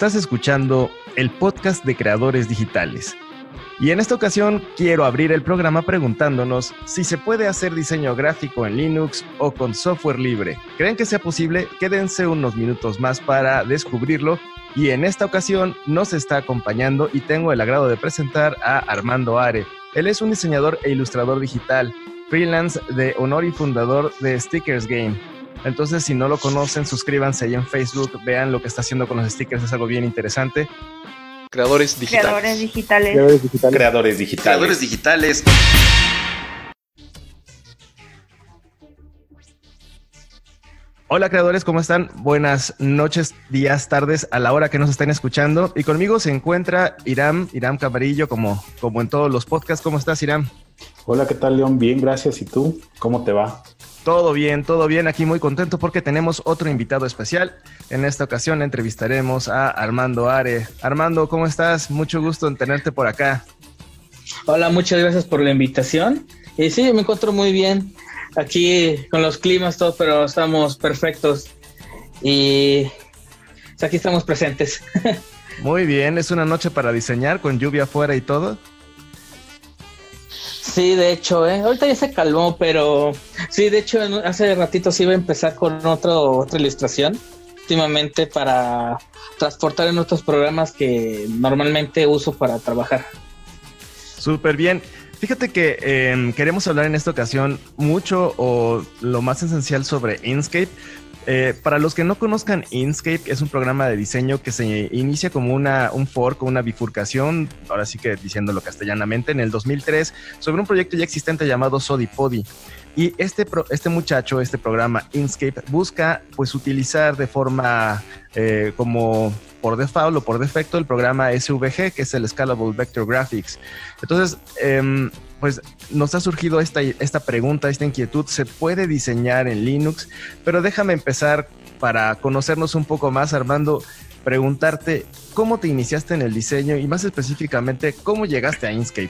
Estás escuchando el podcast de Creadores Digitales. Y en esta ocasión quiero abrir el programa preguntándonos si se puede hacer diseño gráfico en Linux o con software libre. ¿Creen que sea posible? Quédense unos minutos más para descubrirlo. Y en esta ocasión nos está acompañando y tengo el agrado de presentar a Armando Are. Él es un diseñador e ilustrador digital, freelance de honor y fundador de Stickers Game. Entonces, si no lo conocen, suscríbanse ahí en Facebook, vean lo que está haciendo con los stickers, es algo bien interesante. Creadores digitales. Creadores digitales. Creadores digitales. Creadores digitales. Hola creadores, ¿cómo están? Buenas noches, días, tardes, a la hora que nos estén escuchando. Y conmigo se encuentra Iram Camarillo, como en todos los podcasts. ¿Cómo estás, Iram? Hola, ¿qué tal, León? Bien, gracias. ¿Y tú? ¿Cómo te va? Todo bien. Aquí muy contento porque tenemos otro invitado especial. En esta ocasión entrevistaremos a Armando Are. Armando, ¿cómo estás? Mucho gusto en tenerte por acá. Hola, muchas gracias por la invitación. Y sí, me encuentro muy bien aquí con los climas, todo, pero estamos perfectos. Y aquí estamos presentes. Muy bien, es una noche para diseñar con lluvia afuera y todo. Sí, de hecho, ahorita ya se calmó, pero sí, de hecho, hace ratito sí iba a empezar con otra ilustración, últimamente para transportar en otros programas que normalmente uso para trabajar. Súper bien. Fíjate que queremos hablar en esta ocasión mucho o lo más esencial sobre Inkscape. Para los que no conozcan Inkscape, es un programa de diseño que se inicia como un fork, una bifurcación, ahora sí que diciéndolo castellanamente, en el 2003, sobre un proyecto ya existente llamado Sodipodi. Y este programa Inkscape busca pues utilizar de forma como por default o por defecto el programa SVG, que es el Scalable Vector Graphics. Entonces, pues nos ha surgido esta pregunta, esta inquietud. ¿Se puede diseñar en Linux? Pero déjame empezar para conocernos un poco más, Armando, preguntarte cómo te iniciaste en el diseño y más específicamente, ¿cómo llegaste a Inkscape?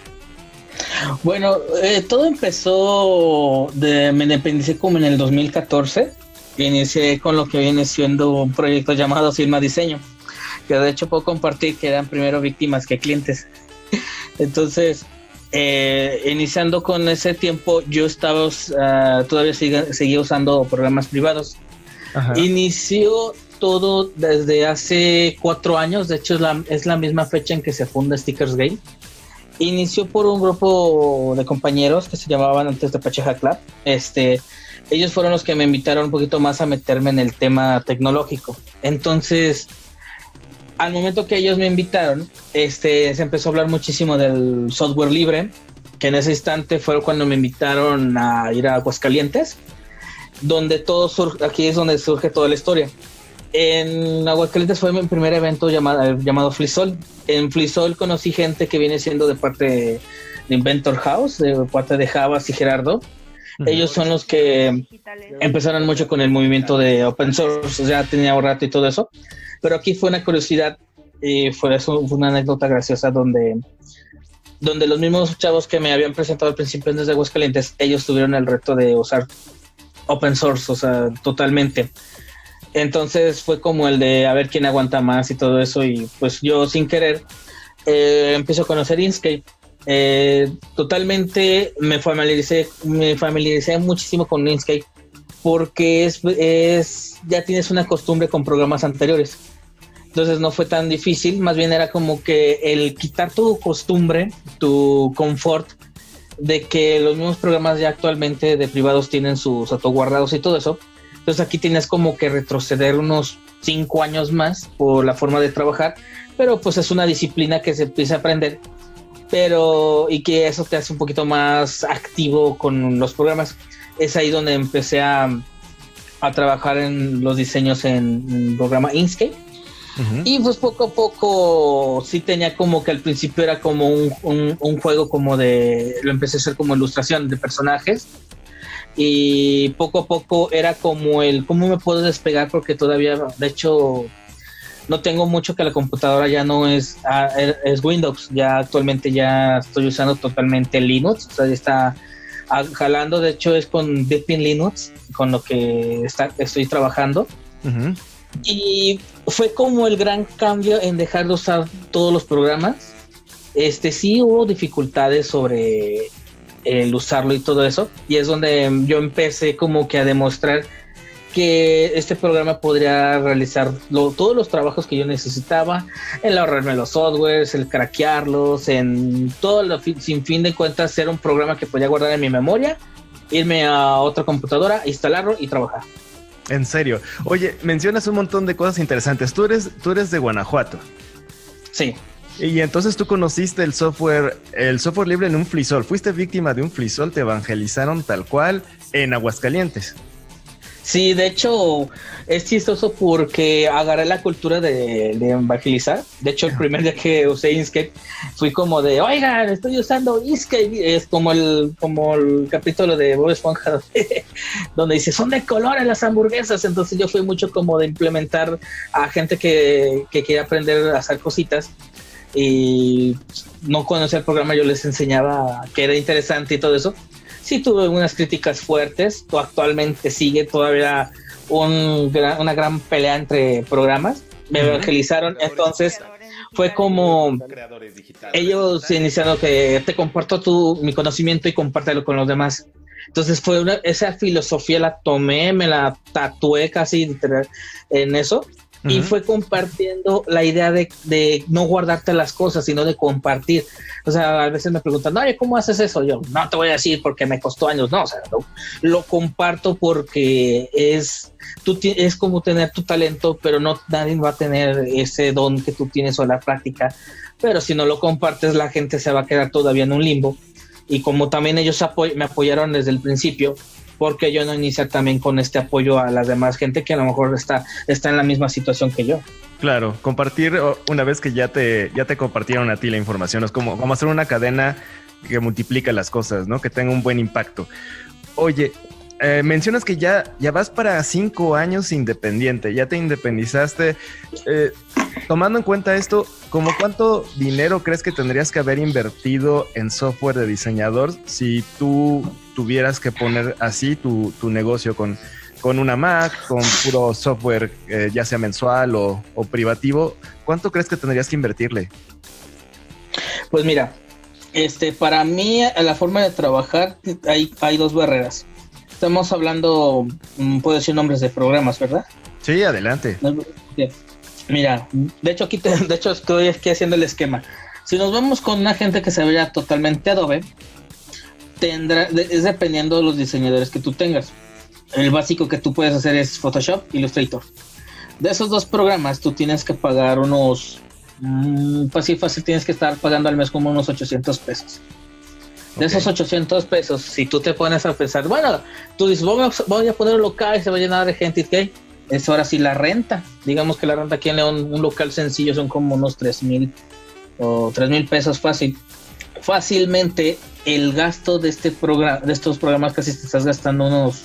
Bueno, todo empezó, me independicé como en el 2014. Inicié con lo que viene siendo un proyecto llamado Sigma Diseño, que de hecho puedo compartir que eran primero víctimas que clientes. Entonces, iniciando con ese tiempo, yo estaba todavía seguía usando programas privados. Ajá. Inició todo desde hace 4 años, de hecho es la misma fecha en que se funda Stickers Game. Inició por un grupo de compañeros que se llamaban antes de Apache Hack Lab. Ellos fueron los que me invitaron un poquito más a meterme en el tema tecnológico. Entonces, al momento que ellos me invitaron, se empezó a hablar muchísimo del software libre, que en ese instante fue cuando me invitaron a ir a Aguascalientes, donde aquí es donde surge toda la historia. En Aguascalientes fue mi primer evento llamado FliSol. En FliSol conocí gente que viene siendo de parte de Inventor House, de parte de Javas y Gerardo. Ellos son los que empezaron mucho con el movimiento de open source, ya tenía un rato y todo eso, pero aquí fue una curiosidad y fue una anécdota graciosa donde los mismos chavos que me habían presentado al principio desde Aguascalientes, ellos tuvieron el reto de usar open source, o sea, totalmente. Entonces fue como el de a ver quién aguanta más y todo eso, y pues yo sin querer empiezo a conocer Inkscape. Totalmente me familiaricé muchísimo con Inkscape porque ya tienes una costumbre con programas anteriores, entonces no fue tan difícil, más bien era como que el quitar tu costumbre, tu confort de que los mismos programas ya actualmente de privados tienen sus autoguardados y todo eso. Entonces aquí tienes como que retroceder unos 5 años más por la forma de trabajar, pero pues es una disciplina que se empieza a aprender, y que eso te hace un poquito más activo con los programas. Es ahí donde empecé a trabajar en los diseños en el programa Inkscape. Uh-huh. Y pues poco a poco sí tenía como que al principio era como un juego como lo empecé a hacer como ilustración de personajes, y poco a poco era como cómo me puedo despegar, porque todavía de hecho no tengo mucho, que la computadora ya no es Windows, ya actualmente ya estoy usando totalmente Linux, o sea, ya está jalando, de hecho es con Deepin Linux con lo que estoy trabajando. Uh-huh. Y fue como el gran cambio en dejar de usar todos los programas. Sí hubo dificultades sobre el usarlo y todo eso, y es donde yo empecé como que a demostrar que este programa podría realizar todos los trabajos que yo necesitaba, el ahorrarme los softwares, el craquearlos, en todo sin fin de cuentas ser un programa que podía guardar en mi memoria, irme a otra computadora, instalarlo y trabajar. En serio. Oye, mencionas un montón de cosas interesantes. Tú eres de Guanajuato. Sí. Y entonces tú conociste el software libre en un FLISOL. Fuiste víctima de un FLISOL, te evangelizaron tal cual en Aguascalientes. Sí, de hecho, es chistoso porque agarré la cultura de evangelizar. De hecho, el primer día que usé Inkscape, fui como de, oigan, estoy usando Inkscape. Es como el capítulo de Bob Esponja, donde dice, son de colores las hamburguesas. Entonces yo fui mucho como de implementar a gente que quería aprender a hacer cositas. Y no conocía el programa, yo les enseñaba que era interesante y todo eso. Sí tuve unas críticas fuertes, actualmente sigue todavía una gran pelea entre programas, me evangelizaron, entonces fue como ellos iniciaron que te comparto mi conocimiento y compártelo con los demás. Entonces esa filosofía la tomé, me la tatué casi literal en eso. Y fue compartiendo la idea de no guardarte las cosas, sino de compartir. O sea, a veces me preguntan, oye, ¿cómo haces eso? Yo, no te voy a decir porque me costó años. No, o sea, lo comparto porque es como tener tu talento, pero no nadie va a tener ese don que tú tienes o la práctica. Pero si no lo compartes, la gente se va a quedar todavía en un limbo. Y como también ellos me apoyaron desde el principio, porque yo no iniciar también con este apoyo a las demás gente que a lo mejor está en la misma situación que yo. Claro, compartir una vez que ya te compartieron a ti la información, es como hacer una cadena que multiplica las cosas, ¿no? Que tenga un buen impacto. Oye, mencionas que ya vas para 5 años independiente, ya te independizaste. Tomando en cuenta esto, ¿cómo cuánto dinero crees que tendrías que haber invertido en software de diseñador si tú tuvieras que poner así tu negocio con una Mac, con puro software, ya sea mensual o privativo? ¿Cuánto crees que tendrías que invertirle? Pues mira, para mí la forma de trabajar hay dos barreras. Estamos hablando, puedo decir nombres de programas, ¿verdad? Sí, adelante. Mira, de hecho estoy aquí haciendo el esquema. Si nos vamos con una gente que se vea totalmente Adobe, es dependiendo de los diseñadores que tú tengas. El básico que tú puedes hacer es Photoshop, Illustrator. De esos dos programas tú tienes que pagar unos, pues sí, fácil, tienes que estar pagando al mes como unos 800 pesos. De esos 800 pesos, si tú te pones a pensar, bueno, tú dices, voy a poner un local y se va a llenar de gente, ¿qué? Es ahora sí la renta. Digamos que la renta aquí en León, un local sencillo son como unos 3,000 o 3,000 pesos fácilmente. El gasto de estos programas casi te estás gastando unos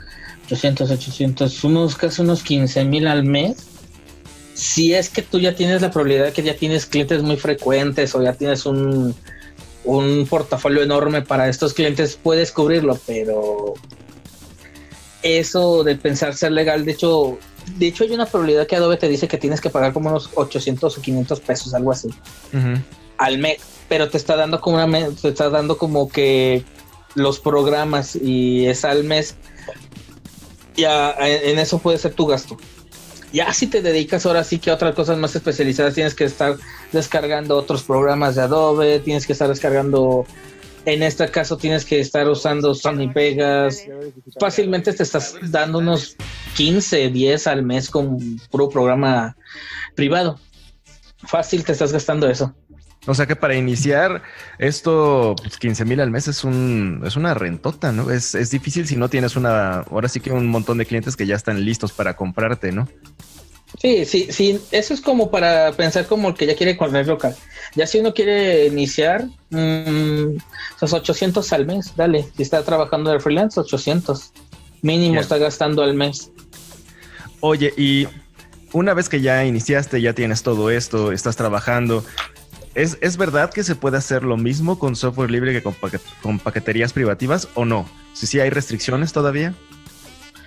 800, casi unos 15,000 al mes. Si es que tú ya tienes la probabilidad de que ya tienes clientes muy frecuentes o ya tienes un portafolio enorme para estos clientes, puedes cubrirlo, pero eso de pensar ser legal, de hecho hay una probabilidad que Adobe te dice que tienes que pagar como unos 800 o 500 pesos, algo así, al mes, pero te está dando como que los programas y es al mes, ya en eso puede ser tu gasto. Ya si te dedicas ahora sí que a otras cosas más especializadas, tienes que estar descargando otros programas de Adobe, tienes que estar descargando, en este caso tienes que estar usando Sony Vegas. Fácilmente te estás dando unos 15, 10 al mes con puro programa privado. Fácil te estás gastando eso. O sea que para iniciar esto, pues 15,000 al mes es una rentota, ¿no? Es difícil si no tienes ahora sí que un montón de clientes que ya están listos para comprarte, ¿no? Sí, eso es como para pensar como el que ya quiere correr local. Ya si uno quiere iniciar, esos 800 al mes, dale. Si está trabajando de freelance, 800 mínimo está gastando al mes. Oye, y una vez que ya iniciaste, ya tienes todo esto, estás trabajando, ¿es verdad que se puede hacer lo mismo con software libre que con paqueterías privativas o no? Si sí hay restricciones todavía.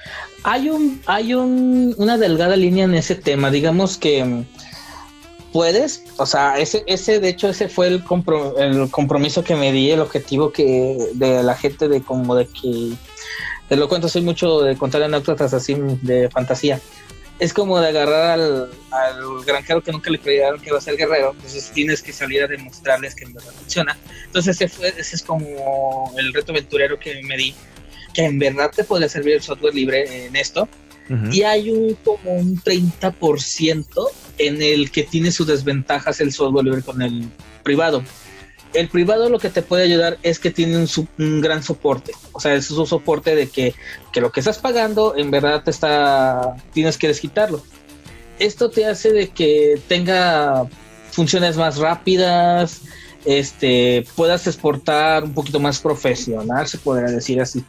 Una delgada línea en ese tema. Digamos que puedes, o sea, de hecho, ese fue el compromiso que me di, el objetivo que de la gente de que te lo cuento, soy mucho de contar anécdotas así de fantasía. Es como de agarrar al granjero que nunca le creyeron que iba a ser guerrero, entonces tienes que salir a demostrarles que en verdad funciona. Entonces ese es como el reto aventurero que me di, que en verdad te podría servir el software libre en esto. Uh-huh. Y hay como un 30% en el que tiene sus desventajas el software libre con el privado. El privado lo que te puede ayudar es que tiene un gran soporte. O sea, es un soporte de que lo que estás pagando en verdad tienes que desquitarlo. Esto te hace de que tenga funciones más rápidas, puedas exportar un poquito más profesional, se podría decir así,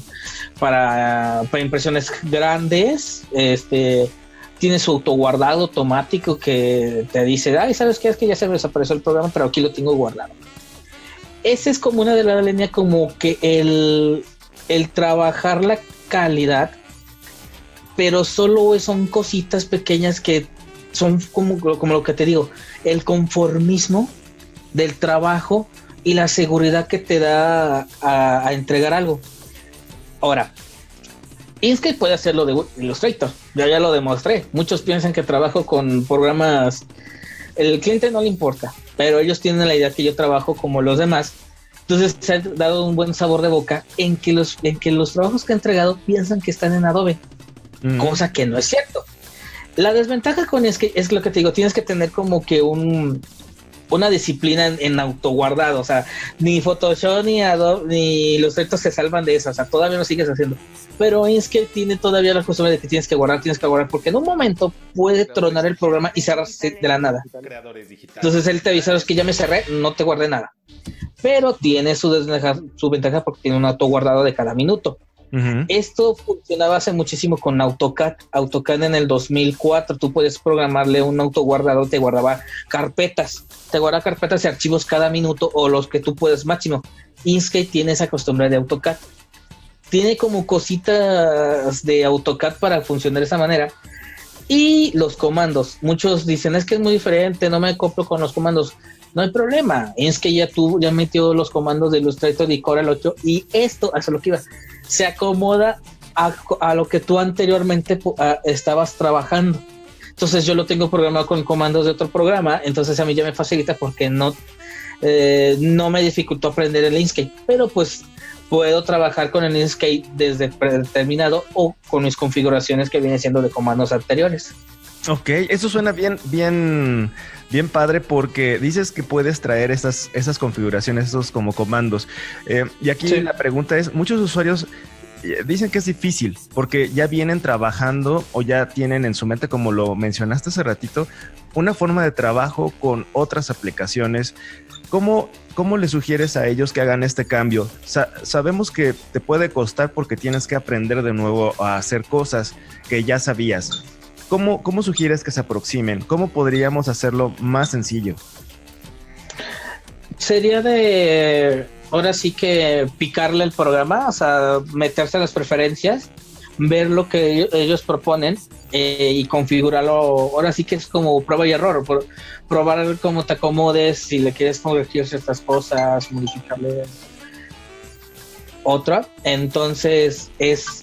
para impresiones grandes. Tiene su autoguardado automático que te dice, ay, ¿sabes qué? Es que ya se me desapareció el programa, pero aquí lo tengo guardado. Esa es como una de las líneas, como que el trabajar la calidad, pero solo son cositas pequeñas que son como lo que te digo, el conformismo del trabajo y la seguridad que te da a entregar algo. Ahora, Inkscape puede hacerlo de Illustrator, ya lo demostré. Muchos piensan que trabajo con programas, el cliente no le importa, pero ellos tienen la idea que yo trabajo como los demás. Entonces se ha dado un buen sabor de boca en que los trabajos que he entregado piensan que están en Adobe, cosa que no es cierto. La desventaja con Inkscape es lo que te digo, tienes que tener como que una disciplina en autoguardado, o sea, ni Photoshop ni Adobe ni Illustrator se salvan de eso, o sea, todavía lo sigues haciendo. Pero Inkscape tiene todavía la costumbre de que tienes que guardar, porque en un momento puede tronar el programa y cerrarse de la nada. Entonces él te avisa, es que ya me cerré, no te guardé nada. Pero tiene su ventaja porque tiene un autoguardado de cada minuto. Uh-huh. Esto funcionaba hace muchísimo con AutoCAD. AutoCAD en el 2004, tú puedes programarle un autoguardado, te guardaba carpetas y archivos cada minuto o los que tú puedes máximo. Inkscape tiene esa costumbre de AutoCAD. Tiene como cositas de AutoCAD para funcionar de esa manera. Y los comandos, muchos dicen, es que es muy diferente, no me acoplo con los comandos. No hay problema, es que ya metió los comandos de Illustrator y Corel 8 y esto, hasta lo que iba, se acomoda a lo que tú anteriormente estabas trabajando. Entonces yo lo tengo programado con comandos de otro programa, entonces a mí ya me facilita porque no me dificultó aprender el Inkscape, pero pues puedo trabajar con el Inkscape desde predeterminado o con mis configuraciones que vienen siendo de comandos anteriores. Ok, eso suena bien padre porque dices que puedes traer esas configuraciones, esos como comandos. Y aquí sí, la pregunta es, muchos usuarios dicen que es difícil porque ya vienen trabajando o ya tienen en su mente, como lo mencionaste hace ratito, una forma de trabajo con otras aplicaciones. ¿Cómo le sugieres a ellos que hagan este cambio? Sabemos que te puede costar porque tienes que aprender de nuevo a hacer cosas que ya sabías. ¿Cómo sugieres que se aproximen? ¿Cómo podríamos hacerlo más sencillo? Sería ahora sí que picarle el programa, o sea, meterse en las preferencias, ver lo que ellos proponen y configurarlo. Ahora sí que es como prueba y error, probar cómo te acomodes, si le quieres corregir ciertas cosas, modificarle otra. Entonces es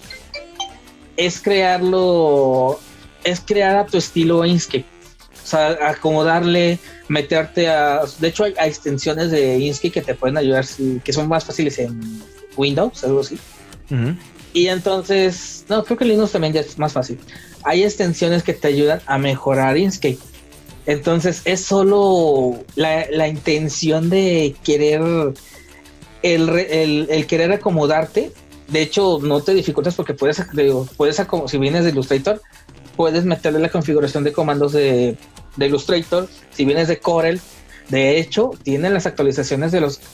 crear a tu estilo Inkscape, o sea, acomodarle, meterte de hecho hay extensiones de Inkscape que te pueden ayudar, que son más fáciles en Windows, algo así. Uh-huh. Y entonces, no, creo que en Linux también ya es más fácil. Hay extensiones que te ayudan a mejorar Inkscape. Entonces es solo la intención de querer el querer acomodarte. De hecho, no te dificultas porque puedes si vienes de Illustrator, puedes meterle la configuración de comandos de Illustrator. Si vienes de Corel, de hecho, tienen las actualizaciones de los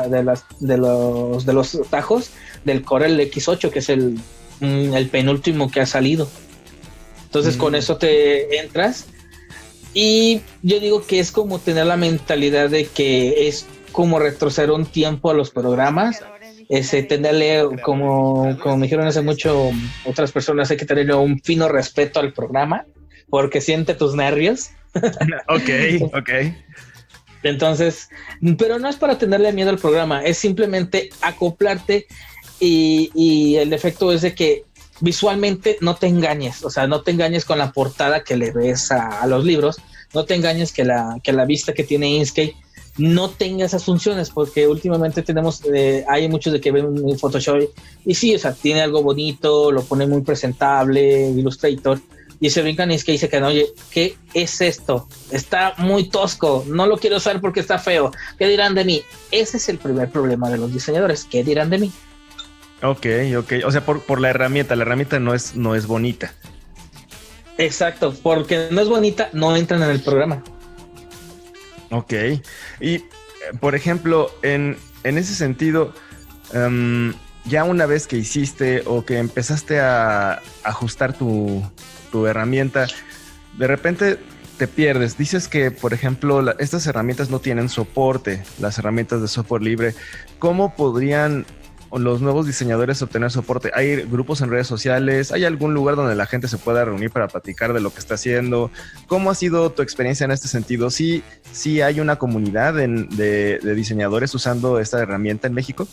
tajos del Corel X8, que es el penúltimo que ha salido. Entonces, con eso te entras. Y yo digo que es como tener la mentalidad de que es como retroceder un tiempo a los programas tenerle, como me dijeron hace mucho otras personas, hay que tenerle un fino respeto al programa, porque siente tus nervios. Ok. Entonces, pero no es para tenerle miedo al programa, es simplemente acoplarte y el efecto es de que visualmente no te engañes, o sea, no te engañes con la portada que le ves a los libros, no te engañes que la vista que tiene Inkscape no tenga esas funciones, porque últimamente hay muchos de que ven un Photoshop y sí, o sea, tiene algo bonito, lo pone muy presentable, Illustrator, y se brincan y es que dice que no, oye, ¿qué es esto? Está muy tosco, no lo quiero usar porque está feo, ¿qué dirán de mí? Ese es el primer problema de los diseñadores, ¿qué dirán de mí? Ok, o sea, por la herramienta no es bonita. Exacto, porque no es bonita, no entran en el programa. Ok, y por ejemplo, en ese sentido, ya una vez que hiciste o que empezaste a ajustar tu herramienta, de repente te pierdes. Dices que, por ejemplo, estas herramientas no tienen soporte, las herramientas de software libre. ¿Cómo podrían los nuevos diseñadores obtener soporte? ¿Hay grupos en redes sociales? ¿Hay algún lugar donde la gente se pueda reunir para platicar de lo que está haciendo? ¿Cómo ha sido tu experiencia en este sentido? ¿Sí hay una comunidad de diseñadores usando esta herramienta en México?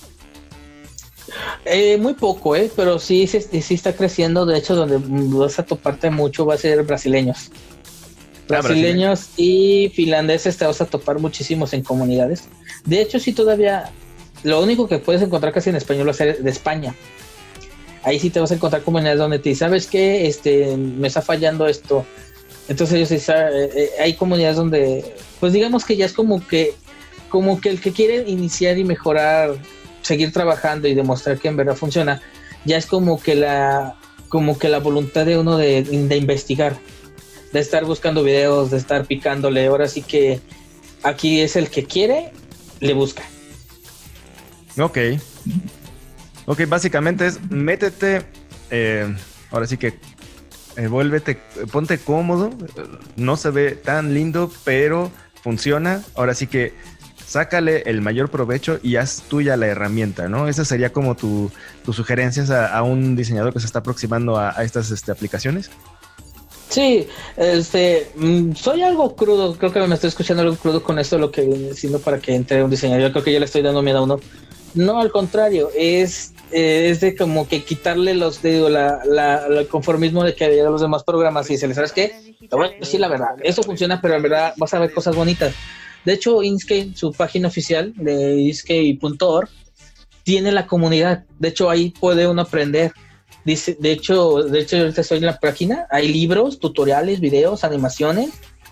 Muy poco, pero sí está creciendo. De hecho, donde vas a toparte mucho va a ser brasileños. Brasileños y finlandeses te vas a topar muchísimos en comunidades. De hecho, sí todavía... Lo único que puedes encontrar casi en español va a ser de España. Ahí sí te vas a encontrar comunidades donde te dicen, ¿sabes qué? Me está fallando esto. Entonces ellos hay comunidades donde, pues digamos que ya es como que el que quiere iniciar y mejorar, seguir trabajando y demostrar que en verdad funciona, ya es como que la voluntad de uno de investigar, de estar buscando videos, de estar picándole. Ahora sí que aquí es el que quiere, le busca. Ok, básicamente es métete, ahora sí que ponte cómodo, no se ve tan lindo, pero funciona. Ahora sí que sácale el mayor provecho y haz tuya la herramienta, ¿no? Esa sería como tus sugerencias a un diseñador que se está aproximando a estas aplicaciones. Sí, soy algo crudo, creo que me estoy escuchando algo crudo con esto, lo que viene diciendo para que entre un diseñador. Yo creo que yo le estoy dando miedo a uno. No, al contrario, es de como que quitarle el conformismo de que había los demás programas y decirle, ¿sabes qué? Te voy a decir la verdad, esto funciona, pero en verdad vas a ver cosas bonitas. De hecho, Inkscape, su página oficial de inkscape.org, tiene la comunidad. De hecho, ahí puede uno aprender. Dice, de hecho, ahorita estoy en la página, hay libros, tutoriales, videos, animaciones.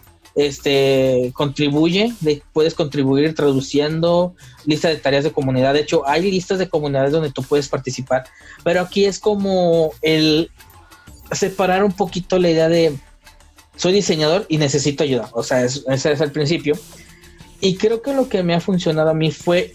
Puedes contribuir traduciendo, lista de tareas de comunidad. De hecho, hay listas de comunidades donde tú puedes participar, pero aquí es como el separar un poquito la idea de soy diseñador y necesito ayuda. O sea, ese es el principio. Y creo que lo que me ha funcionado a mí fue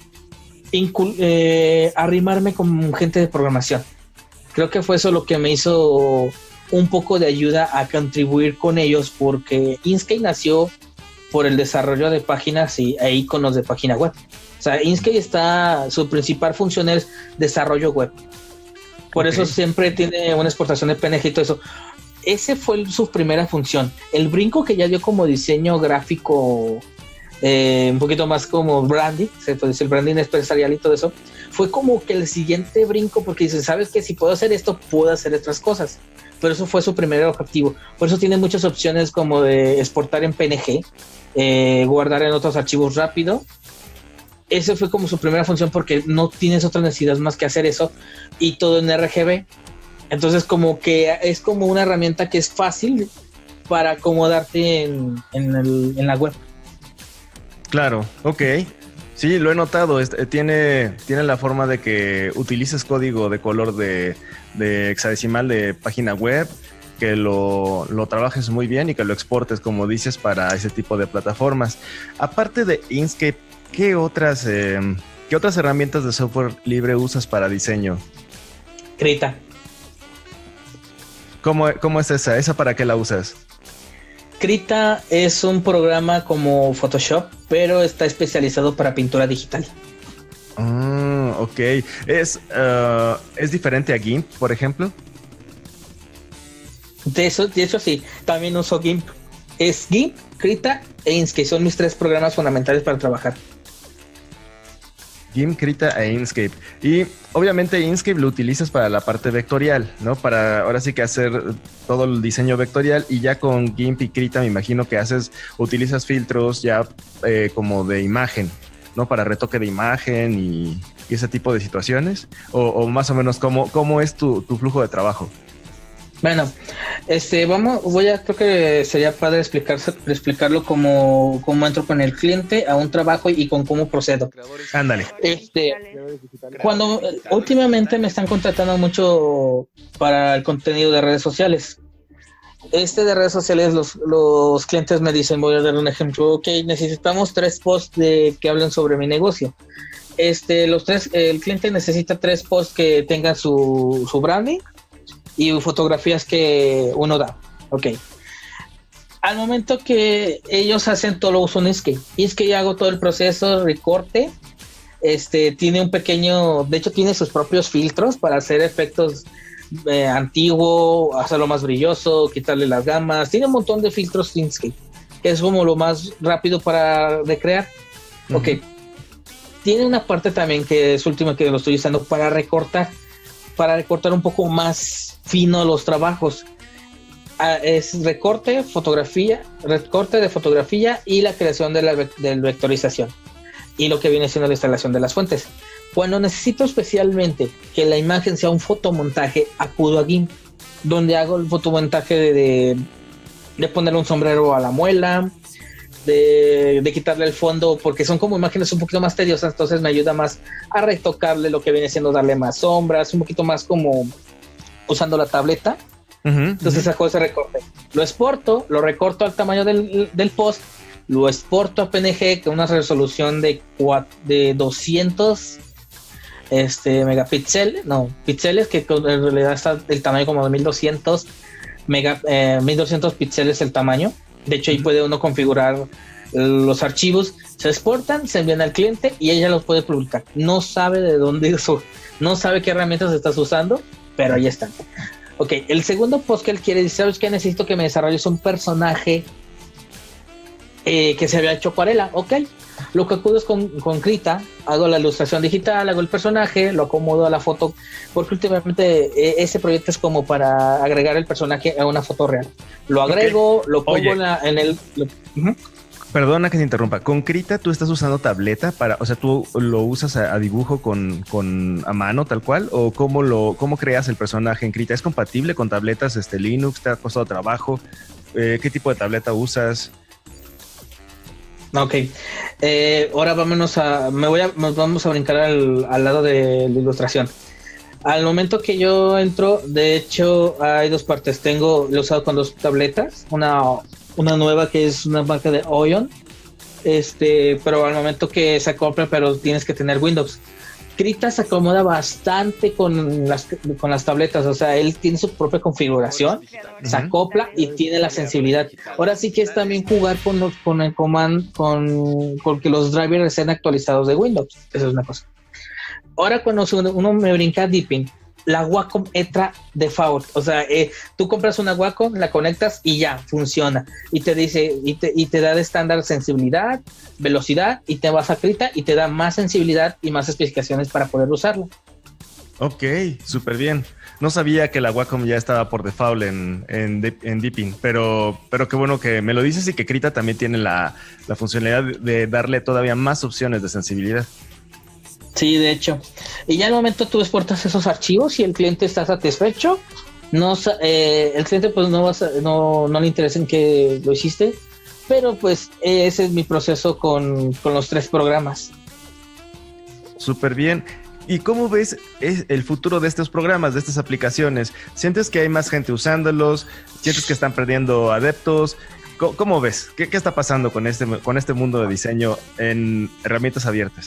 arrimarme con gente de programación. Creo que fue eso lo que me hizo un poco de ayuda a contribuir con ellos, porque Inkscape nació por el desarrollo de páginas e iconos de página web. O sea, Inkscape su principal función es desarrollo web. Por eso siempre tiene una exportación de PNG y todo eso. Ese fue su primera función. El brinco que ya dio como diseño gráfico, un poquito más como branding, se puede decir branding empresarial y todo eso, fue como que el siguiente brinco, porque dice, ¿sabes qué? Si puedo hacer esto, puedo hacer otras cosas. Pero eso fue su primer objetivo. Por eso tiene muchas opciones como de exportar en PNG, guardar en otros archivos rápido. Esa fue como su primera función, porque no tienes otra necesidad más que hacer eso, y todo en RGB. Entonces como que es como una herramienta que es fácil para acomodarte en la web. Claro, ok. Sí, lo he notado. Tiene la forma de que utilices código de color de hexadecimal de página web, que lo trabajes muy bien y que lo exportes, como dices, para ese tipo de plataformas. Aparte de Inkscape, ¿qué otras herramientas de software libre usas para diseño? Krita. ¿Cómo es esa? ¿Esa para qué la usas? Krita es un programa como Photoshop, pero está especializado para pintura digital. ok. ¿Es diferente a GIMP, por ejemplo? De hecho, sí. También uso GIMP. Es GIMP, Krita e Inkscape. Son mis 3 programas fundamentales para trabajar. GIMP, Krita e Inkscape. Y obviamente Inkscape lo utilizas para la parte vectorial, ¿no? Para ahora sí que hacer todo el diseño vectorial, y ya con GIMP y Krita me imagino que utilizas filtros ya como de imagen, ¿no? Para retoque de imagen y ese tipo de situaciones. O más o menos, ¿cómo es tu flujo de trabajo? Bueno, creo que sería padre explicarlo cómo entro con el cliente a un trabajo y con cómo procedo. Ándale. Cuando últimamente me están contratando mucho para el contenido de redes sociales. De redes sociales, los clientes me dicen, voy a dar un ejemplo, ok, necesitamos 3 posts que hablen sobre mi negocio. El cliente necesita 3 posts que tengan su branding y fotografías que uno da. Ok. Al momento que ellos hacen todo, lo uso en Inkscape. Inkscape hago todo el proceso, recorte. Tiene un pequeño, de hecho tiene sus propios filtros para hacer efectos antiguo, hacerlo más brilloso, quitarle las gamas. Tiene un montón de filtros Inkscape, que es como lo más rápido para recrear. Uh-huh. Ok. Tiene una parte también que es última que lo estoy usando para recortar un poco más fino los trabajos. Es recorte de fotografía y la creación de la vectorización y lo que viene siendo la instalación de las fuentes. Cuando necesito especialmente que la imagen sea un fotomontaje, acudo a GIMP, donde hago el fotomontaje de ponerle un sombrero a la muela, de quitarle el fondo, porque son como imágenes un poquito más tediosas, entonces me ayuda más a retocarle lo que viene siendo darle más sombras, un poquito más como usando la tableta. Entonces saco ese recorte, lo exporto, lo recorto al tamaño del post, lo exporto a PNG con una resolución de 200 píxeles, que en realidad está el tamaño como de 1200 píxeles el tamaño. De hecho, ahí puede uno configurar los archivos, se exportan, se envían al cliente y ella los puede publicar. No sabe de dónde no sabe qué herramientas estás usando, pero ahí están. Ok, el segundo post que él quiere, dice, ¿sabes qué? Necesito que me desarrolles un personaje que se había hecho acuarela. Ok, lo que acudo es con Krita, hago la ilustración digital, hago el personaje, lo acomodo a la foto, porque últimamente ese proyecto es como para agregar el personaje a una foto real. Lo agrego, lo pongo en el... Perdona que te interrumpa. ¿Con Krita tú estás usando tableta o sea, tú lo usas a dibujo a mano tal cual? ¿O cómo creas el personaje en Krita? ¿Es compatible con tabletas Linux? ¿Te ha costado trabajo? ¿Qué tipo de tableta usas? Ok, ahora vamos a brincar al lado de la ilustración. Al momento que yo entro, de hecho hay 2 partes. Lo he usado con 2 tabletas, una nueva que es una marca de Oyon, pero al momento que se acopla, pero tienes que tener Windows. Krita se acomoda bastante con las tabletas, o sea, él tiene su propia configuración, se acopla y tiene la sensibilidad. Ahora sí que es también jugar con el command, con que los drivers estén actualizados de Windows. Eso es una cosa. Ahora cuando uno me brinca a Deepin, la Wacom entra default, o sea, tú compras una Wacom, la conectas y ya funciona, y te dice y te da de estándar sensibilidad, velocidad, y te vas a Krita y te da más sensibilidad y más especificaciones para poder usarlo. Ok, súper bien. No sabía que la Wacom ya estaba por default en Deepin, pero qué bueno que me lo dices, y que Krita también tiene la funcionalidad de darle todavía más opciones de sensibilidad. Sí, de hecho. Y ya al momento tú exportas esos archivos y el cliente está satisfecho. El cliente pues no le interesa en qué lo hiciste, pero pues ese es mi proceso con los 3 programas. Súper bien. ¿Y cómo ves el futuro de estos programas, de estas aplicaciones? ¿Sientes que hay más gente usándolos? ¿Sientes que están perdiendo adeptos? ¿Cómo ves? ¿Qué está pasando con este mundo de diseño en herramientas abiertas?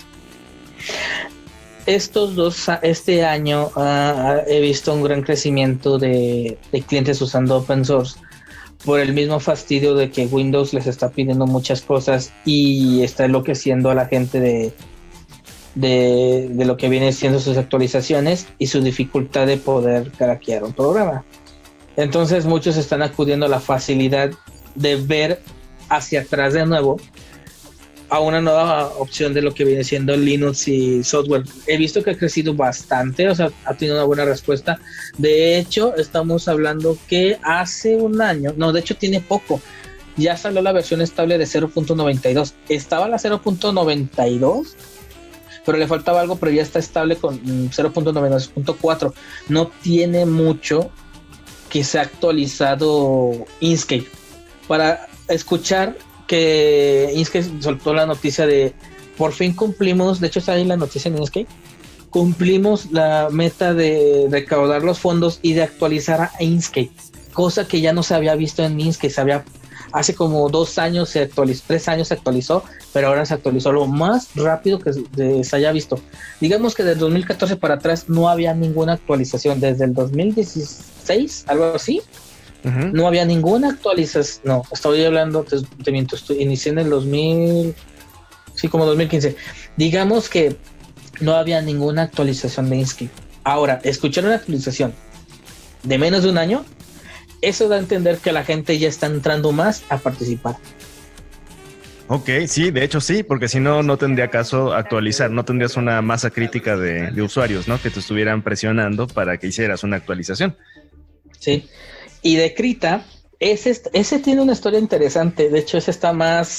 Este año he visto un gran crecimiento de clientes usando open source, por el mismo fastidio de que Windows les está pidiendo muchas cosas y está enloqueciendo a la gente de lo que viene siendo sus actualizaciones y su dificultad de poder craquear un programa. Entonces muchos están acudiendo a la facilidad de ver hacia atrás de nuevo a una nueva opción de lo que viene siendo Linux y software. He visto que ha crecido bastante, o sea, ha tenido una buena respuesta. De hecho, estamos hablando que hace un año, no, de hecho tiene poco, ya salió la versión estable de 0.92. Estaba la 0.92, pero le faltaba algo, pero ya está estable con 0.92.4. No tiene mucho que se ha actualizado Inkscape. Para escuchar que Inkscape soltó la noticia de por fin cumplimos, de hecho está ahí la noticia en Inkscape, cumplimos la meta de recaudar los fondos y de actualizar a Inkscape, cosa que ya no se había visto en Inkscape. Hace como 2 años se actualizó, 3 años se actualizó, pero ahora se actualizó lo más rápido que se haya visto. Digamos que del 2014 para atrás no había ninguna actualización, desde el 2016, algo así. Uh-huh. No había ninguna actualización. No, estoy hablando, te miento, inicié en el 2000, sí, como 2015. Digamos que no había ninguna actualización de Inkscape. Ahora, escuchar una actualización de menos de un año, eso da a entender que la gente ya está entrando más a participar. Ok, sí, de hecho sí, porque si no, no tendría caso actualizar, no tendrías una masa crítica de usuarios, ¿no? Que te estuvieran presionando para que hicieras una actualización. Sí. Y de Krita, ese tiene una historia interesante. De hecho, ese está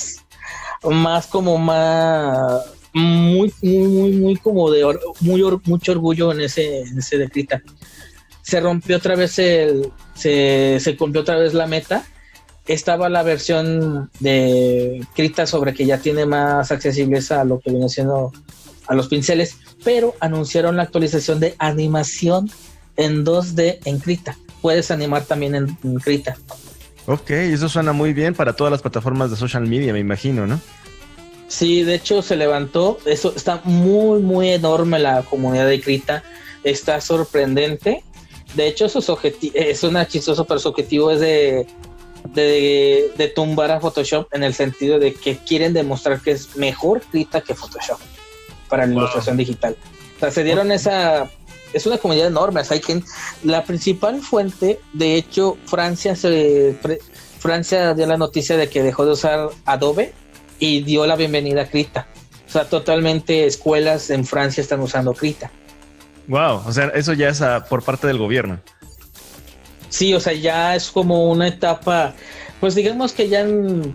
muy como de mucho orgullo en ese de Krita. Se rompió otra vez se cumplió otra vez la meta. Estaba la versión de Krita sobre que ya tiene más accesibles a lo que viene siendo a los pinceles, pero anunciaron la actualización de animación en 2D en Krita. Puedes animar también en Krita. Ok, eso suena muy bien para todas las plataformas de social media, me imagino, ¿no? Sí, de hecho se levantó. Eso está muy enorme la comunidad de Krita. Está sorprendente. De hecho, suena chistoso, pero su objetivo es de tumbar a Photoshop, en el sentido de que quieren demostrar que es mejor Krita que Photoshop para la ilustración digital. O sea, se dieron esa... Es una comunidad enorme. O sea, la principal fuente, de hecho, Francia dio la noticia de que dejó de usar Adobe y dio la bienvenida a Krita. O sea, totalmente escuelas en Francia están usando Krita. Wow, o sea, eso ya es por parte del gobierno. Sí, o sea, ya es como una etapa, pues digamos que ya en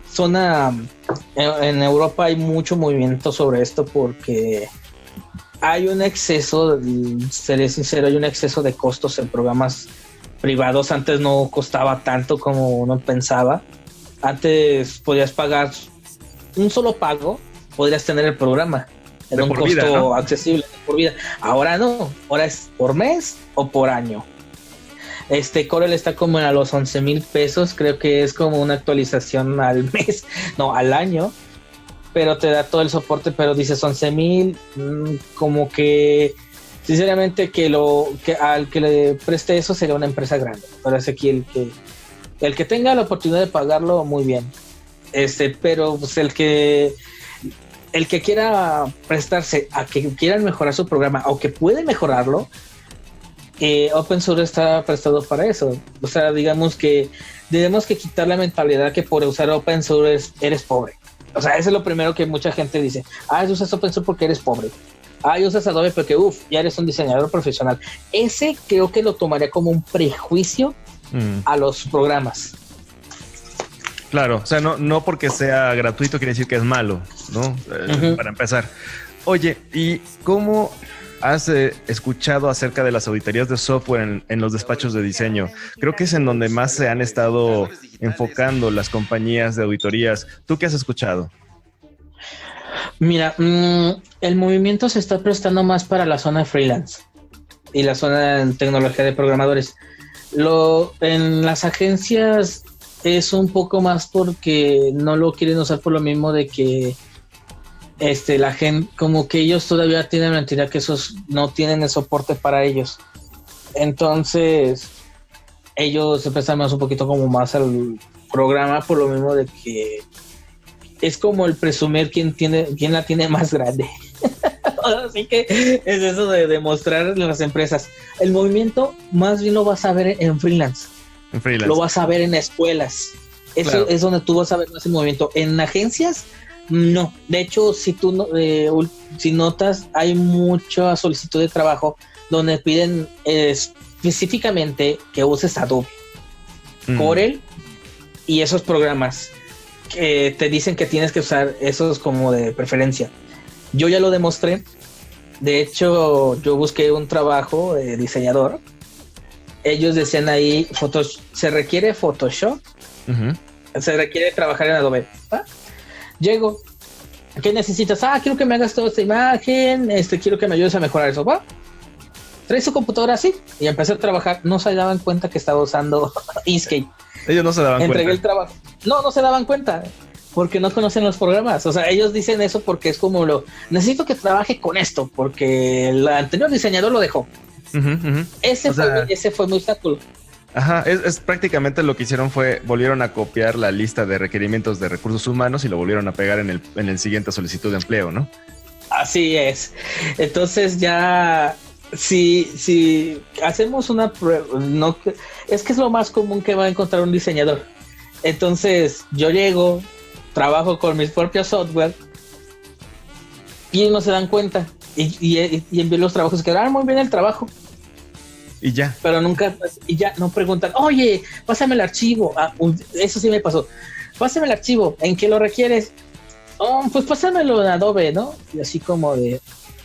Europa hay mucho movimiento sobre esto, porque hay un exceso, seré sincero, hay un exceso de costos en programas privados. Antes no costaba tanto como uno pensaba. Antes podías pagar un solo pago, podrías tener el programa en un costo vida, ¿no? accesible por vida. Ahora no, ahora es por mes o por año. Corel está como a los 11,000 pesos, creo que es como una actualización al mes, no, al año, pero te da todo el soporte. Pero dices 11,000, como que sinceramente que al que le preste eso sería una empresa grande. Parece aquí el que tenga la oportunidad de pagarlo, muy bien. Pero pues el que quiera prestarse a que quieran mejorar su programa o que puede mejorarlo, OpenSUSE está prestado para eso. O sea, digamos que tenemos que quitar la mentalidad que por usar OpenSUSE eres pobre. O sea, eso es lo primero que mucha gente dice. Usas OpenSUSE porque eres pobre. Usas Adobe porque ya eres un diseñador profesional. Ese creo que lo tomaría como un prejuicio a los programas. Claro, o sea, no porque sea gratuito quiere decir que es malo, ¿no? Uh-huh. Para empezar. Oye, ¿y cómo has escuchado acerca de las auditorías de software en los despachos de diseño? Creo que es en donde más se han estado enfocando las compañías de auditorías. ¿Tú qué has escuchado? Mira, el movimiento se está prestando más para la zona de freelance y la zona en tecnología de programadores. En las agencias es un poco más porque no lo quieren usar, por lo mismo de que la gente, como que ellos todavía tienen la mentira que esos no tienen el soporte para ellos. Entonces ellos se prestan más un poquito como más al programa, por lo mismo de que es como el presumir quién la tiene más grande. Así que es eso de demostrar en las empresas. El movimiento más bien lo vas a ver en freelance. En freelance. Lo vas a ver en escuelas. Eso Claro. es donde tú vas a ver más el movimiento. En agencias, no. De hecho, si tú si notas, hay mucha solicitud de trabajo donde piden específicamente que uses Adobe, Corel y esos programas que te dicen que tienes que usar esos como de preferencia. Yo ya lo demostré. De hecho, yo busqué un trabajo de diseñador. Ellos decían ahí, se requiere Photoshop, se requiere trabajar en Adobe. ¿Ah? Llego, ¿qué necesitas? Quiero que me hagas toda esta imagen, quiero que me ayudes a mejorar eso. ¿Va? Trae su computadora así y empecé a trabajar. No se daban cuenta que estaba usando Inkscape. Ellos no se daban Entregué cuenta. el trabajo. No se daban cuenta porque no conocen los programas. O sea, ellos dicen eso porque es como necesito que trabaje con esto porque el anterior diseñador lo dejó. Ese fue mi obstáculo. Ajá, es prácticamente lo que hicieron volvieron a copiar la lista de requerimientos de recursos humanos y lo volvieron a pegar en el siguiente solicitud de empleo, ¿no? Así es. Entonces ya, si hacemos una prueba, es que es lo más común que va a encontrar un diseñador. Entonces yo llego, trabajo con mis propios software y ellos no se dan cuenta y envío los trabajos que muy bien el trabajo. Y ya. Pero nunca, y ya no preguntan, oye, pásame el archivo. Eso sí me pasó. Pásame el archivo, ¿en qué lo requieres? Pues pásamelo en Adobe, ¿no? Y así como de,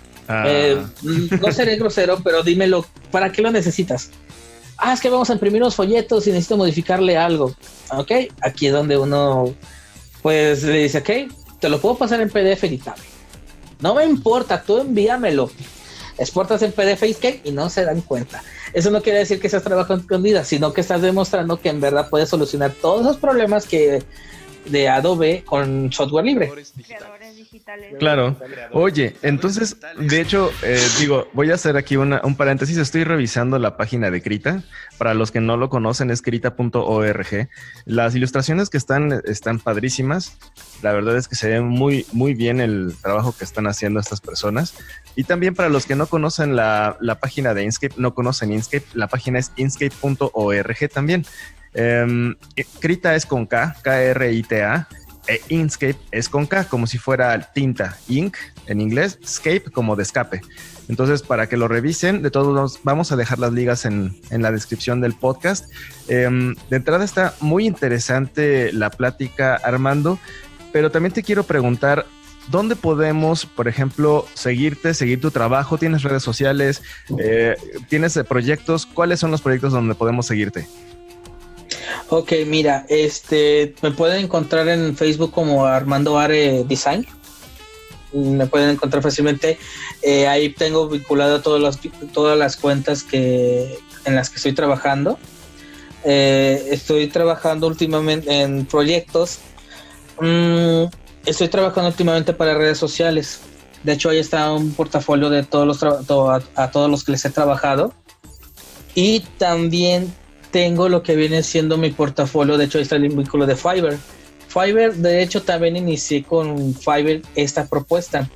no seré grosero, pero dímelo, ¿para qué lo necesitas? Es que vamos a imprimir unos folletos y necesito modificarle algo. Ok, aquí es donde uno, pues le dice, ok, te lo puedo pasar en PDF editable. No me importa, tú envíamelo. Exportas en PDF Inkscape y no se dan cuenta. Eso no quiere decir que seas trabajo escondida, sino que estás demostrando que en verdad puedes solucionar todos esos problemas de Adobe con software libre. Creadores digitales. Claro. Oye, entonces, de hecho, voy a hacer aquí un paréntesis. Estoy revisando la página de Krita. Para los que no lo conocen, es krita.org. Las ilustraciones que están padrísimas. La verdad es que se ve muy, muy bien el trabajo que están haciendo estas personas. Y también para los que no conocen la página de Inkscape, no conocen Inkscape, la página es inkscape.org también. Krita es con K, K-R-I-T-A, e Inkscape es con K, como si fuera tinta, ink en inglés, scape como de escape. Entonces, para que lo revisen, de todos modos, vamos a dejar las ligas en la descripción del podcast. De entrada está muy interesante la plática, Armando, pero también te quiero preguntar, ¿dónde podemos, por ejemplo, seguir tu trabajo? ¿Tienes redes sociales? ¿Tienes proyectos? ¿Cuáles son los proyectos donde podemos seguirte? Ok, mira, me pueden encontrar en Facebook como Armando Are Design. Me pueden encontrar fácilmente. Ahí tengo vinculado todas las cuentas en las que estoy trabajando. Estoy trabajando últimamente en proyectos. Estoy trabajando últimamente para redes sociales. De hecho, ahí está un portafolio de a todos los que les he trabajado. Y también tengo lo que viene siendo mi portafolio. De hecho, ahí está el vínculo de Fiverr. Fiverr, de hecho, también inicié con Fiverr esta propuesta.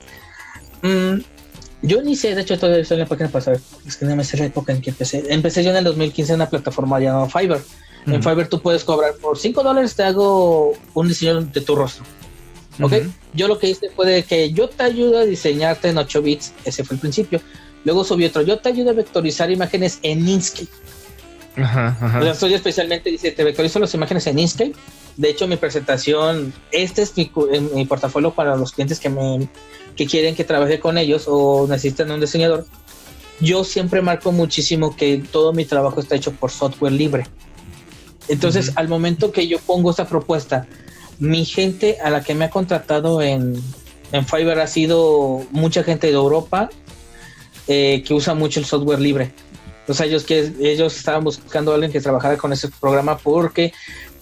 Yo inicié, de hecho, todavía estoy en la página pasada. Es que no me sé la época en que empecé. Empecé yo en el 2015 en una plataforma llamada Fiverr. En Fiverr tú puedes cobrar por $5, te hago un diseño de tu rostro. ¿Ok? Yo lo que hice fue de que yo te ayudo a diseñarte en 8 bits. Ese fue el principio. Luego subí otro. Yo te ayudo a vectorizar imágenes en Inkscape. Ajá. O sea, soy especialmente, dice, te vectorizo las imágenes en Inkscape. De hecho, mi presentación, este es mi portafolio para los clientes que quieren que trabaje con ellos o necesitan un diseñador. Yo siempre marco muchísimo que todo mi trabajo está hecho por software libre. Entonces, al momento que yo pongo esta propuesta, mi gente a la que me ha contratado en Fiverr ha sido mucha gente de Europa que usa mucho el software libre. O sea, ellos estaban buscando a alguien que trabajara con ese programa porque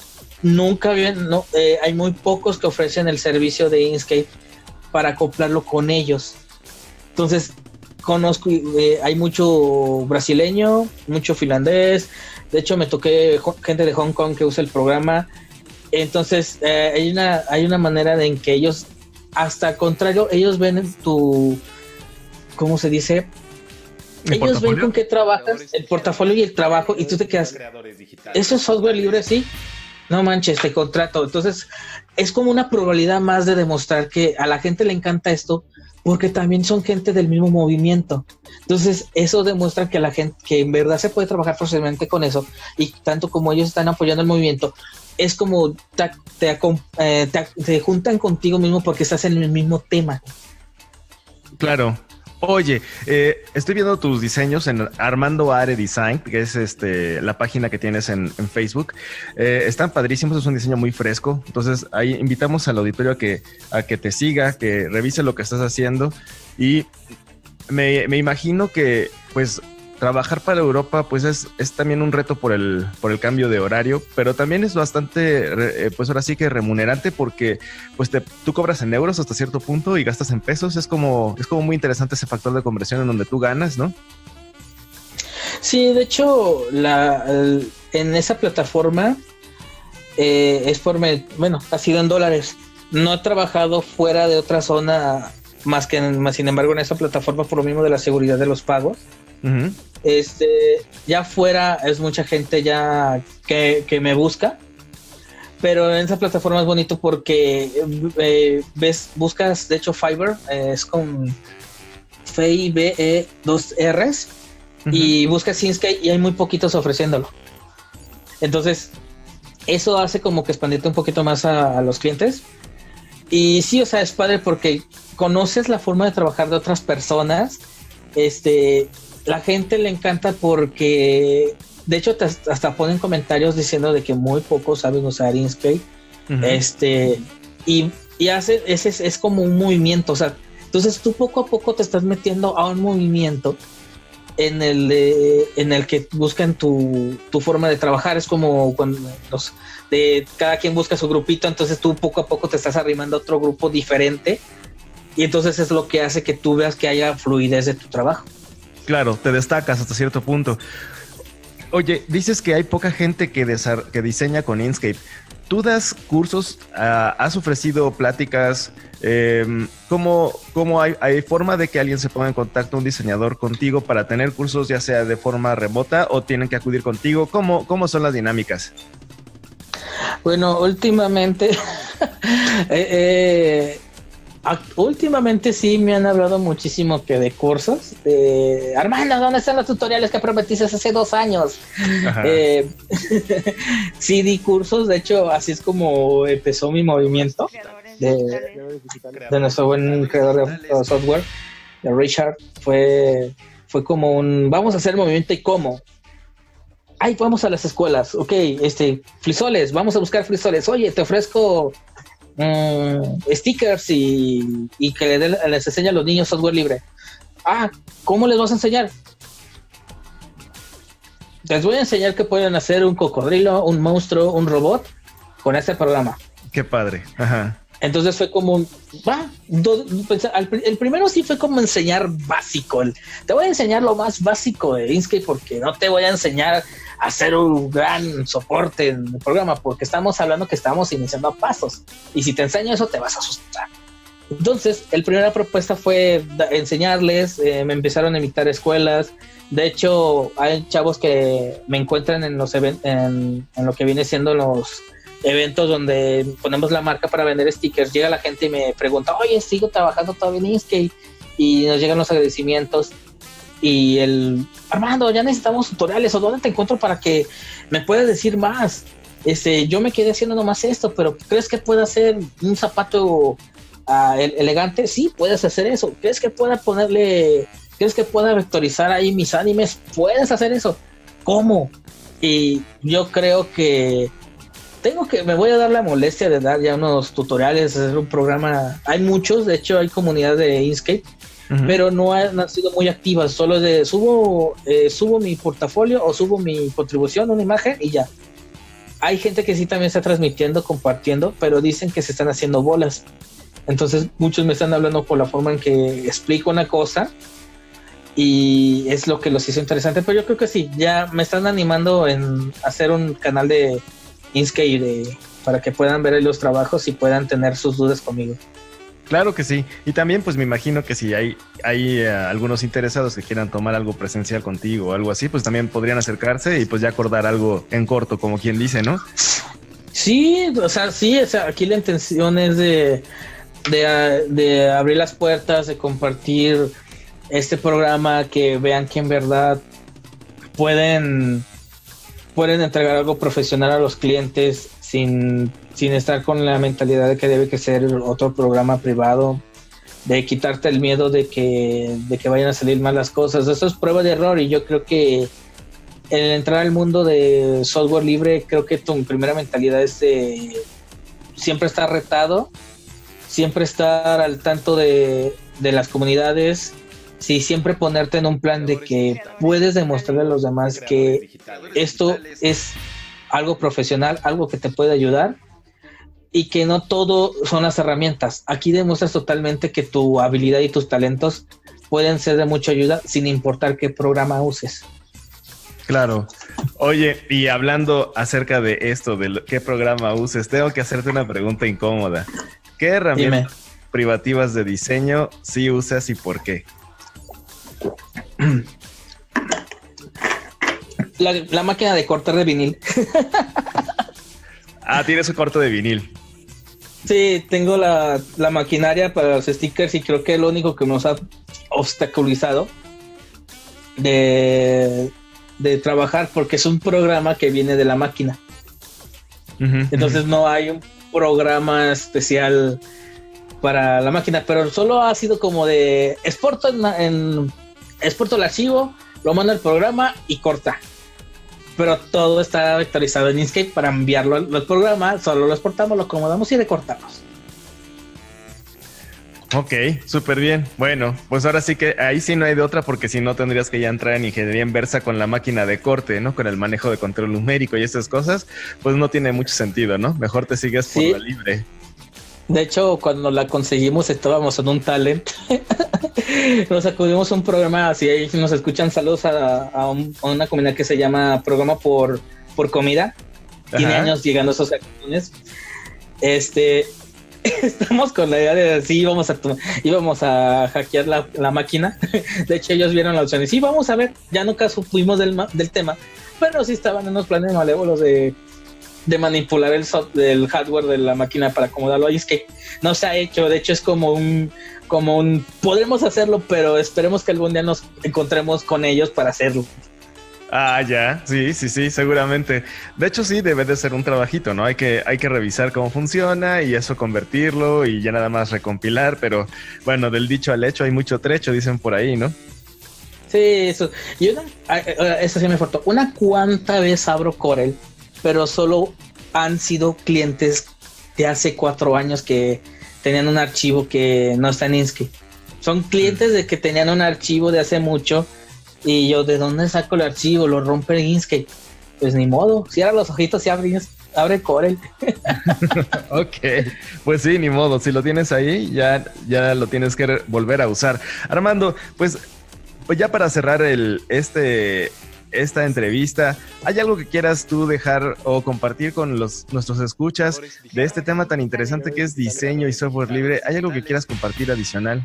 hay muy pocos que ofrecen el servicio de Inkscape para acoplarlo con ellos. Entonces, conozco, hay mucho brasileño, mucho finlandés. De hecho, me toqué gente de Hong Kong que usa el programa. Entonces, hay una manera en que ellos, hasta al contrario, ellos ven ¿cómo se dice? Ellos ven con qué trabajas, el portafolio y el trabajo, y tú te quedas, ¿eso es software libre? Sí. No manches, te contrato. Entonces, es como una probabilidad más de demostrar que a la gente le encanta esto, porque también son gente del mismo movimiento. Entonces, eso demuestra que la gente, que en verdad se puede trabajar fácilmente con eso, y tanto como ellos están apoyando el movimiento, es como te juntan contigo mismo porque estás en el mismo tema. Claro. Oye, estoy viendo tus diseños en Armando Are Design, que es la página que tienes en Facebook. Están padrísimos, es un diseño muy fresco. Entonces, ahí invitamos al auditorio a que te siga, que revise lo que estás haciendo. Y me imagino que, pues, trabajar para Europa, pues, es también un reto por el cambio de horario, pero también es bastante, pues, ahora sí que remunerante, porque, pues, tú cobras en euros hasta cierto punto y gastas en pesos. Es como muy interesante ese factor de conversión en donde tú ganas, ¿no? Sí, de hecho, en esa plataforma ha sido en dólares. No he trabajado fuera de otra zona sin embargo, en esa plataforma, por lo mismo de la seguridad de los pagos. Uh-huh. Ya fuera es mucha gente ya que me busca, pero en esa plataforma es bonito porque buscas, de hecho, Fiverr es con FIBE 2 Rs. Uh-huh. Y buscas Inkscape y hay muy poquitos ofreciéndolo. Entonces, eso hace como que expandirte un poquito más a los clientes. Y sí, o sea, es padre porque conoces la forma de trabajar de otras personas. La gente le encanta porque, de hecho, hasta ponen comentarios diciendo de que muy pocos saben usar Inkscape. Uh-huh. Y hace, es como un movimiento, o sea, entonces tú poco a poco te estás metiendo a un movimiento en el que buscan tu forma de trabajar. Es como cuando cada quien busca su grupito, entonces tú poco a poco te estás arrimando a otro grupo diferente, y entonces es lo que hace que tú veas que haya fluidez de tu trabajo. Claro, te destacas hasta cierto punto. Oye, dices que hay poca gente que diseña con Inkscape. ¿Tú das cursos? ¿Has ofrecido pláticas? ¿Cómo hay forma de que alguien se ponga en contacto, un diseñador, contigo para tener cursos, ya sea de forma remota o tienen que acudir contigo? ¿Cómo son las dinámicas? Bueno, últimamente sí me han hablado muchísimo que de cursos. Armando, ¿dónde están los tutoriales que prometiste hace 2 años? Sí, di cursos. De hecho, así es como empezó mi movimiento de nuestro buen creador de software, de Richard. Fue como vamos a hacer el movimiento. ¿Y cómo? Ay, vamos a las escuelas. Ok, frisoles, vamos a buscar frisoles. Oye, te ofrezco stickers y que les enseñe a los niños software libre. ¿Cómo les vas a enseñar? Les voy a enseñar que pueden hacer un cocodrilo, un monstruo, un robot con este programa. Qué padre. Ajá. Entonces fue como el primero sí fue como enseñar básico. Te voy a enseñar lo más básico de Inkscape, porque no te voy a enseñar a hacer un gran soporte en el programa, porque estamos hablando que estamos iniciando a pasos, y si te enseño eso te vas a asustar. Entonces, la primera propuesta fue enseñarles. Me empezaron a invitar a escuelas. De hecho, hay chavos que me encuentran en los en lo que viene siendo los eventos donde ponemos la marca para vender stickers. Llega la gente y me pregunta, oye, sigo trabajando todavía en Inkscape, y nos llegan los agradecimientos y Armando, ya necesitamos tutoriales, o dónde te encuentro para que me puedas decir más. Yo me quedé haciendo nomás esto, pero ¿crees que pueda hacer un zapato elegante? Sí, puedes hacer eso. ¿Crees que pueda vectorizar ahí mis animes? Puedes hacer eso. ¿Cómo? Y yo creo que me voy a dar la molestia de dar ya unos tutoriales, hacer un programa. Hay muchos, de hecho hay comunidad de Inkscape, uh-huh, pero no han sido muy activas. Solo subo mi portafolio o subo mi contribución, una imagen, y ya. Hay gente que sí también está transmitiendo, compartiendo, pero dicen que se están haciendo bolas. Entonces muchos me están hablando por la forma en que explico una cosa, y es lo que los hizo interesante. Pero yo creo que sí, ya me están animando en hacer un canal de Inkscape para que puedan ver los trabajos y puedan tener sus dudas conmigo. Claro que sí. Y también pues me imagino que si hay algunos interesados que quieran tomar algo presencial contigo o algo así, pues también podrían acercarse y pues ya acordar algo en corto, como quien dice, ¿no? Sí, o sea, aquí la intención es de abrir las puertas, de compartir este programa, que vean que en verdad pueden entregar algo profesional a los clientes sin estar con la mentalidad de que debe que ser otro programa privado, de quitarte el miedo de que vayan a salir mal las cosas. Eso es prueba de error, y yo creo que el entrar al mundo de software libre, creo que tu primera mentalidad es de siempre estar retado, siempre estar al tanto de las comunidades, sí, siempre ponerte en un plan de que puedes demostrarle a los demás que esto es algo profesional, algo que te puede ayudar, y que no todo son las herramientas. Aquí demuestras totalmente que tu habilidad y tus talentos pueden ser de mucha ayuda sin importar qué programa uses. Claro. Oye, y hablando acerca de esto, de qué programa uses, tengo que hacerte una pregunta incómoda. ¿Qué herramientas privativas de diseño sí usas y por qué? La máquina de cortar de vinil. Tienes un corto de vinil. Sí, tengo la maquinaria para los stickers, y creo que es lo único que nos ha obstaculizado de trabajar, porque es un programa que viene de la máquina. Entonces no hay un programa especial para la máquina, pero solo ha sido como de exporto exporto el archivo, lo mando al programa y corta. Pero todo está vectorizado en Inkscape para enviarlo al programa. Solo lo exportamos, lo acomodamos y recortamos. Ok, súper bien. Bueno, pues ahora sí que ahí sí no hay de otra, porque si no tendrías que ya entrar en ingeniería inversa con la máquina de corte, ¿no? Con el manejo de control numérico y esas cosas, pues no tiene mucho sentido, ¿no? Mejor te sigues por la libre. De hecho, cuando la conseguimos estábamos en un talent. Nos acudimos a un programa, así ahí nos escuchan, saludos a una comunidad que se llama Programa por Comida. Tiene años llegando a esos acciones. Estamos con la idea de sí, íbamos a hackear la máquina. De hecho, ellos vieron la opción y sí, vamos a ver. Ya nunca supimos del tema, pero sí estaban en unos planes malévolos de manipular el hardware de la máquina para acomodarlo a Inkscape. No se ha hecho, de hecho es como un podremos hacerlo, pero esperemos que algún día nos encontremos con ellos para hacerlo. Ya, sí, seguramente. De hecho, sí, debe de ser un trabajito, ¿no? Hay que revisar cómo funciona y eso convertirlo y ya nada más recompilar, pero bueno, del dicho al hecho hay mucho trecho, dicen por ahí, ¿no? Sí, eso. Y eso sí me faltó. Una cuanta vez abro Corel, pero solo han sido clientes de hace 4 años que tenían un archivo que no está en Inkscape. Son clientes de que tenían un archivo de hace mucho. Y yo, ¿de dónde saco el archivo? Lo rompe en Inkscape. Pues ni modo, cierra los ojitos y abre Corel. Ok, pues sí, ni modo. Si lo tienes ahí, ya lo tienes que volver a usar. Armando, pues ya para cerrar esta entrevista, ¿hay algo que quieras tú dejar o compartir con nuestros escuchas de este tema tan interesante que es diseño y software libre? ¿Hay algo que quieras compartir adicional?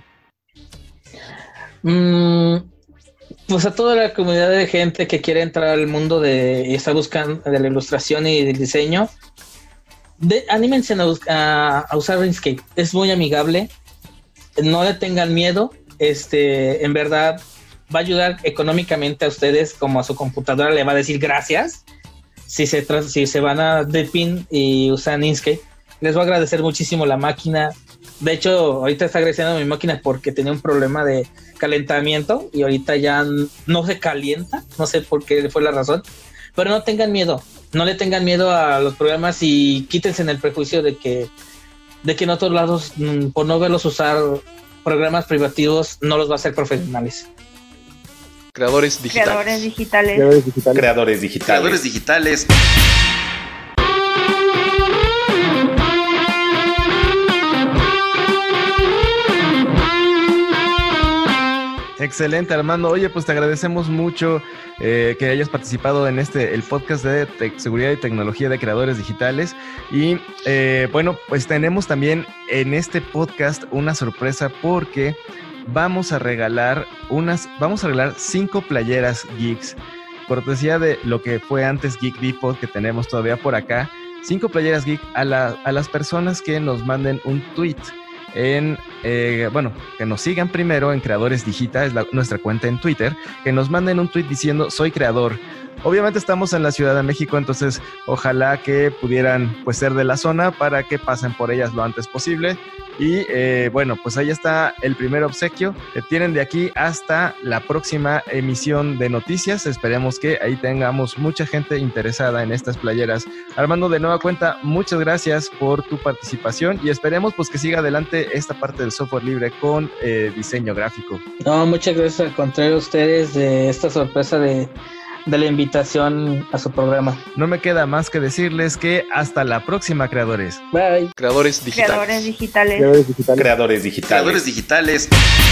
Pues a toda la comunidad de gente que quiere entrar al mundo y está buscando de la ilustración y del diseño, anímense a usar Inkscape. Es muy amigable, no le tengan miedo. En verdad va a ayudar económicamente a ustedes, como a su computadora le va a decir gracias si se van a Deepin y usan Inkscape. Les va a agradecer muchísimo la máquina. De hecho, ahorita está agradeciendo mi máquina porque tenía un problema de calentamiento y ahorita ya no se calienta. No sé por qué fue la razón, pero no tengan miedo. No le tengan miedo a los programas y quítense en el prejuicio de que en otros lados, por no verlos usar programas privativos, no los va a hacer profesionales. Creadores digitales. Creadores digitales. Excelente, Armando. Oye, pues te agradecemos mucho que hayas participado en el podcast de seguridad y tecnología de creadores digitales. Y bueno, pues tenemos también en este podcast una sorpresa porque vamos a regalar 5 playeras geeks, cortesía de lo que fue antes Geek Depot, que tenemos todavía por acá. 5 playeras geek a las personas que nos manden un tweet que nos sigan primero en Creadores Digita, es nuestra cuenta en Twitter, que nos manden un tweet diciendo soy creador. Obviamente estamos en la Ciudad de México, entonces ojalá que pudieran pues ser de la zona para que pasen por ellas lo antes posible. Y bueno, pues ahí está el primer obsequio que tienen de aquí hasta la próxima emisión de noticias. Esperemos que ahí tengamos mucha gente interesada en estas playeras. Armando, de nueva cuenta, muchas gracias por tu participación y esperemos pues que siga adelante esta parte del software libre con diseño gráfico. No, muchas gracias al contrario a ustedes de esta sorpresa de la invitación a su programa. No me queda más que decirles que hasta la próxima, creadores. Bye. Creadores digitales. Creadores digitales. Creadores digitales. Creadores digitales.